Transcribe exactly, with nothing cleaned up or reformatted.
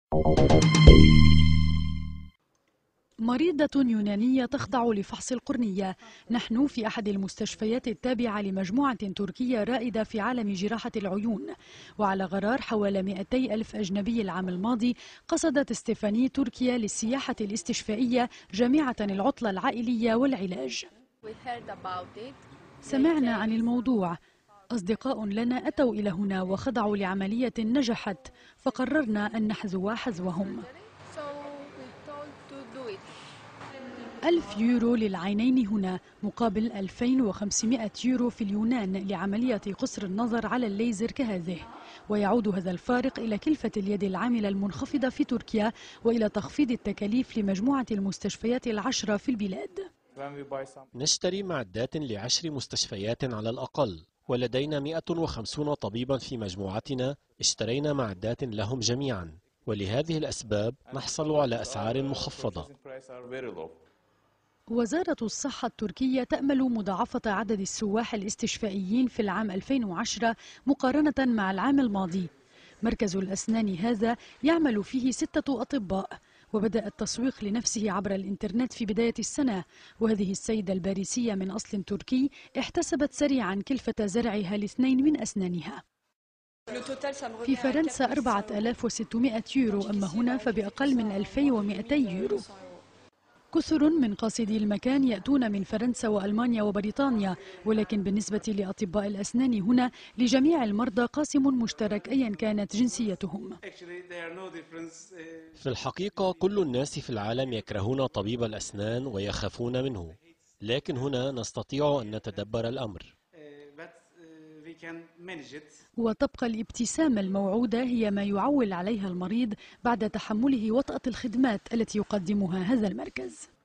مريضة يونانية تخضع لفحص القرنية. نحن في أحد المستشفيات التابعة لمجموعة تركية رائدة في عالم جراحة العيون، وعلى غرار حوالي مئتي ألف أجنبي العام الماضي قصدت ستيفاني تركيا للسياحة الاستشفائية جامعة العطلة العائلية والعلاج. سمعنا عن الموضوع، أصدقاء لنا أتوا إلى هنا وخضعوا لعملية نجحت، فقررنا أن نحذو حذوهم. ألف يورو للعينين هنا مقابل ألفين وخمسمئة يورو في اليونان لعملية قصر النظر على الليزر كهذه، ويعود هذا الفارق إلى كلفة اليد العاملة المنخفضة في تركيا وإلى تخفيض التكاليف لمجموعة المستشفيات العشرة في البلاد. نشتري معدات لعشر مستشفيات على الأقل، ولدينا مئة وخمسين طبيبا في مجموعتنا اشترينا معدات لهم جميعا، ولهذه الأسباب نحصل على أسعار مخفضة. وزارة الصحة التركية تأمل مضاعفة عدد السواح الاستشفائيين في العام ألفين وعشرة مقارنة مع العام الماضي. مركز الأسنان هذا يعمل فيه ستة أطباء، وبدأ التسويق لنفسه عبر الإنترنت في بداية السنة، وهذه السيدة الباريسية من أصل تركي احتسبت سريعا كلفة زرعها لاثنين من أسنانها. في فرنسا أربعة آلاف وستمئة يورو، أما هنا فبأقل من ألفين ومئتي يورو. كثر من قاصدي المكان يأتون من فرنسا وألمانيا وبريطانيا، ولكن بالنسبة لأطباء الأسنان هنا لجميع المرضى قاسم مشترك أيا كانت جنسيتهم. في الحقيقة كل الناس في العالم يكرهون طبيب الأسنان ويخافون منه، لكن هنا نستطيع أن نتدبر الأمر. وتبقى الابتسامة الموعودة هي ما يعول عليها المريض بعد تحمله وطأة الخدمات التي يقدمها هذا المركز.